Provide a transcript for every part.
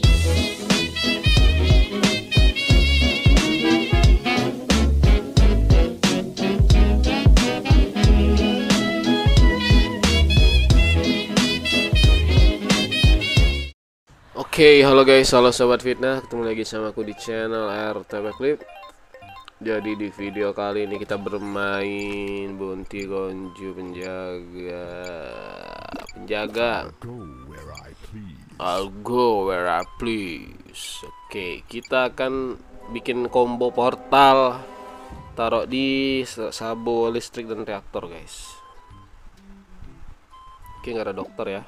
Oke, halo guys, halo sobat fitnah, ketemu lagi sama aku di channel RTP Clip. Jadi di video kali ini kita bermain Bounty Gonju penjaga. I'll go where I please. Oke, kita akan bikin combo portal, taruh di sabo, listrik dan reaktor guys. Oke, nggak ada dokter ya.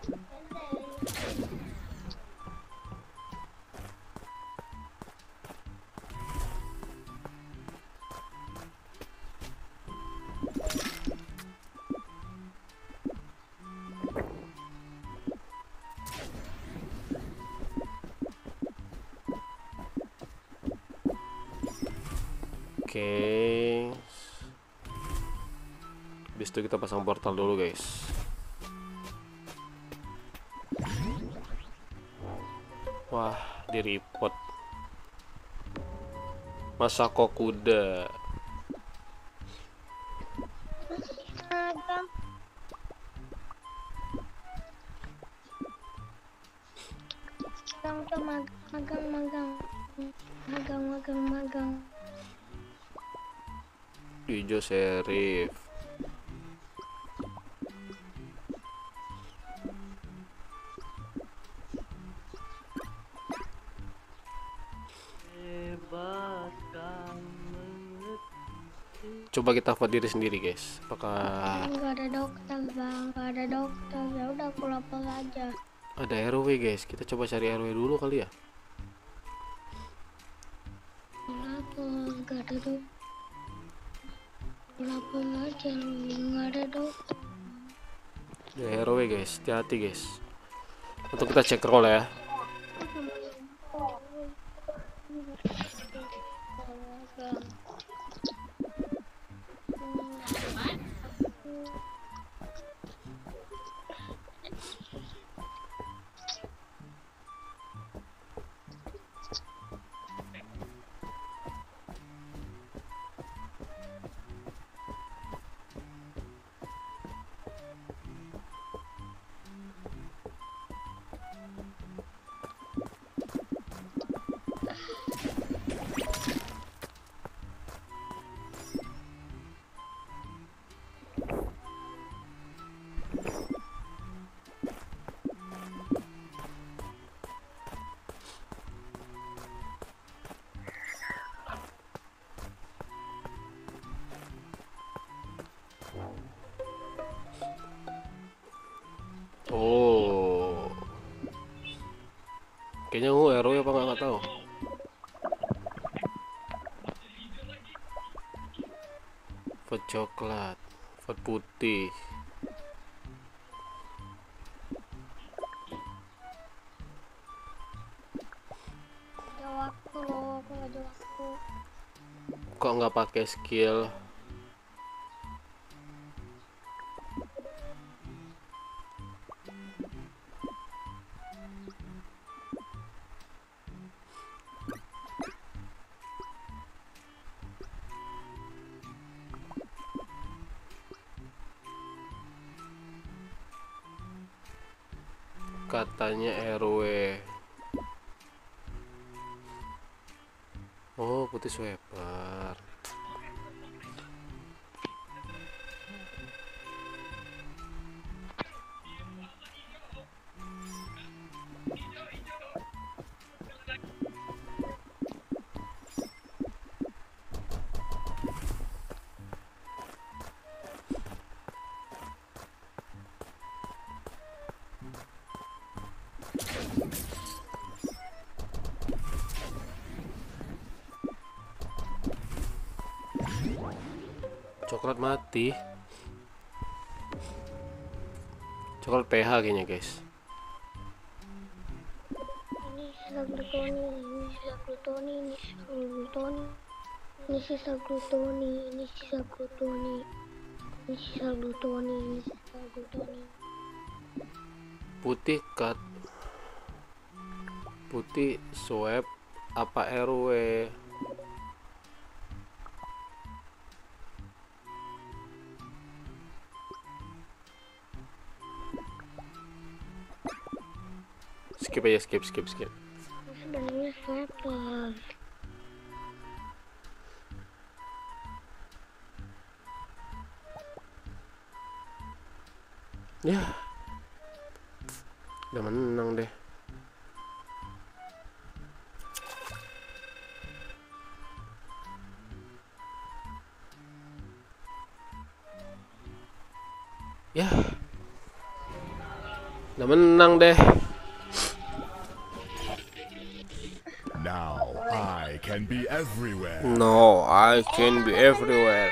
Oke, habis itu kita pasang portal dulu guys. Wah, di report Masako kuda. Magang. Hijau serif. Coba kita vote diri sendiri guys. Apakah nggak ada dokter bang, nggak ada dokter, ya udah aku lapor aja. ada RW guys? Kita coba cari RW dulu kali ya. Lapor, nggak ada dokter. Lapor aja, nggak ada dokter. Ada RW guys, hati-hati guys. Untuk kita cek roll ya. Oh, kayaknya RW apa nggak tahu. Vote coklat, vote putih. Ada waktu loh, aku nggak ada waktu. Kok nggak pakai skill? Katanya RW. Oh, putih sweeper. Coklat mati. Coklat PH kayaknya guys. Ini sisa glutoni, ini sisa glutoni, ini sisa glutoni, ini sisa glutoni, ini sisa glutoni, ini sisa glutoni, ini sisa glutoni. Putih cut. Putih swab apa RW? Skip aja, skip. Sebenarnya siapa? Ya, udah menang deh. Ya, udah menang deh. Now I can be everywhere. No, I can be everywhere.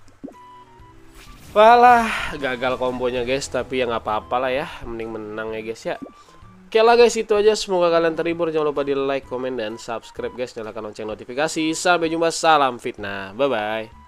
Walah, gagal kombonya guys, tapi ya nggak apa-apa lah ya, mending menang ya guys ya. Oke lah guys, itu aja. Semoga kalian terhibur. Jangan lupa di like, komen, dan subscribe guys. Nyalakan lonceng notifikasi. Sampai jumpa, salam fitnah. Bye bye.